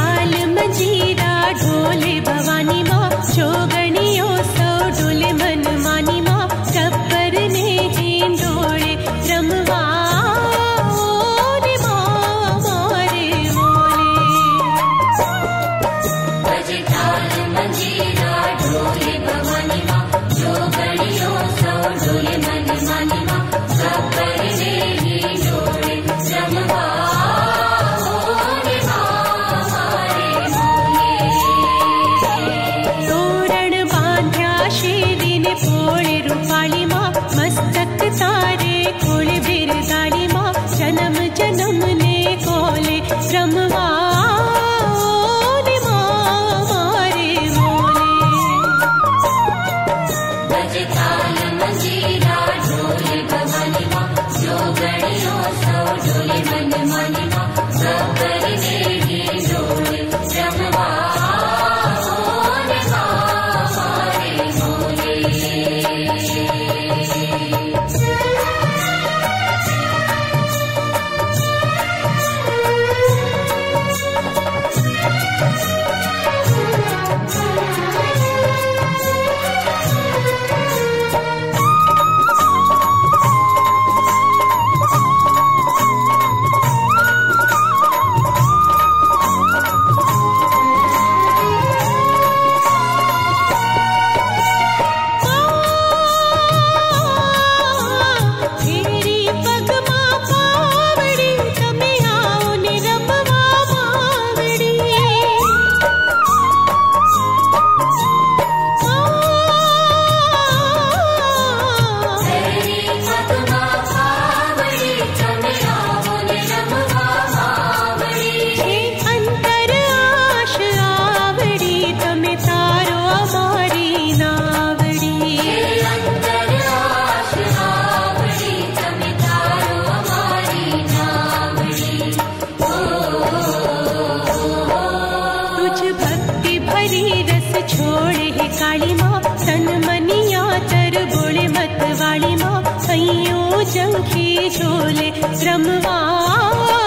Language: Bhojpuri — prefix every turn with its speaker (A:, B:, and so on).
A: ताल मंजीरा ढोले भवानी माँ, जोगणियो सौ डोले मन मानी माँ, टप्पर ने हिंडोळे रमवा तारे खोले बिरदाड़ी माँ, जन्म जन्म ने कोले रमवा रे माँ मारे मोले। बजे ताल मंजीरा ढोले भवानी माँ, जोगणियो सौ डोले मन मानी माँ, टप्पर ने हिंडोळे रमवा रे माँ मारे मोले। छोड़े है काली माँ, तन मनिया तर बोले मत वाली माँ, कईयों जंखी झोले रमवा